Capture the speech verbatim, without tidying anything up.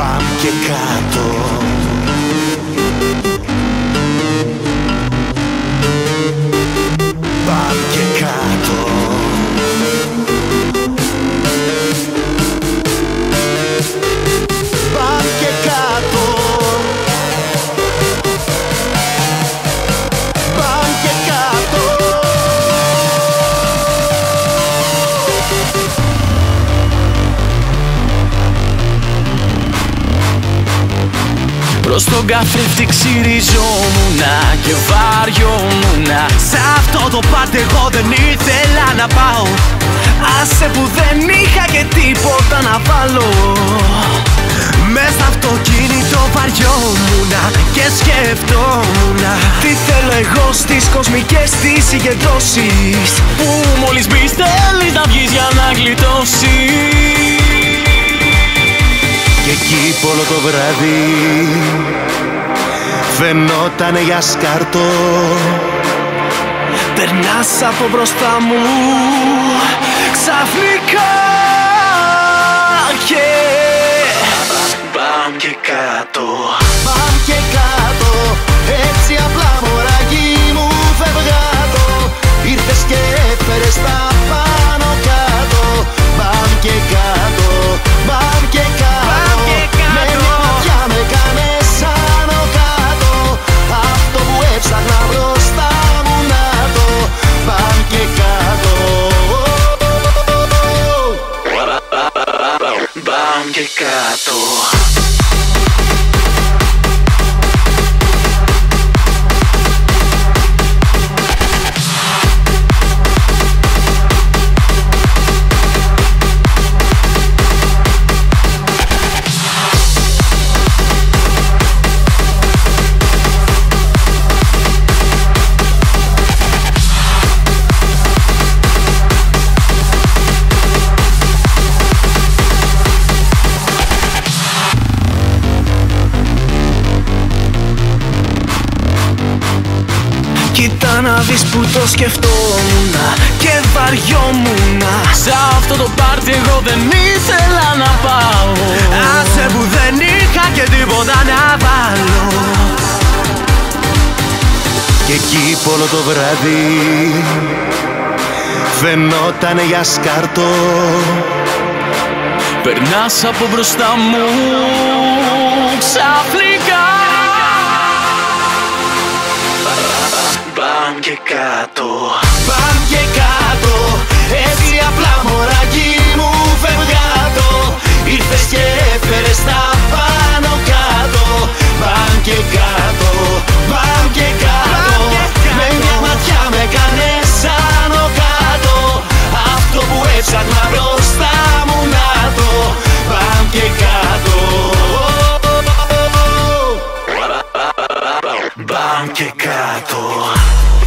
Μπαμ και κάτω. Μπαμ και κάτω. Μπαμ και κάτω. Μπαμ και κάτω. Προς τον καθρέφτη ξυριζόμουνα και βαριόμουνα. Σ' αυτό το πάρτι εγώ δεν ήθελα να πάω. Άσε που δεν είχα και τίποτα να βάλω. Μες στο αυτοκίνητο βαριόμουνα και σκεφτόμουνα τι θέλω εγώ στις κοσμικές τις συγκεντρώσεις, που μόλις μπεις θέλεις να βγεις για να γλιτώσεις. Και εκεί όλο το βράδυ φαινότανε για σκάρτο. Περνάς από μπροστά μου ξαφνικά και μπαμ και κάτω. Μπαμ και κάτω. Έτσι απλά μωράκι μου φευγάτο. Ήρθες και έφερες τα πάνω κάτω. Μπαμ και κάτω. Μπαμ και κάτω. Με μια ματιά με κάνες άνω κάτω. Αυτό που έψαχνα μπροστά μου να το. Μπαμ και κάτω. Μπαμ και κάτω. Κοίτα να δεις που το σκεφτόμουνα και βαριόμουνα. Σ' αυτό το πάρτι εγώ δεν ήθελα να πάω. Άσε που δεν είχα και τίποτα να βάλω. Και εκεί όλο το βράδυ φαινότανε για σκάρτο. Περνάς από μπροστά μου ξαφνικά. Μπαμ και κάτω. Μπαμ και κάτω. Έτσι απλά μωράκι μου φευγάτο. Ήρθες και έφερες τα πάνω κάτω. Μπαμ και κάτω. Μπαμ και κάτω. Με μια ματιά με κάνες άνω κάτω. Αυτό που έψαχνα μπροστά μου να το. Μπαμ και κάτω. Μπαμ και κάτω.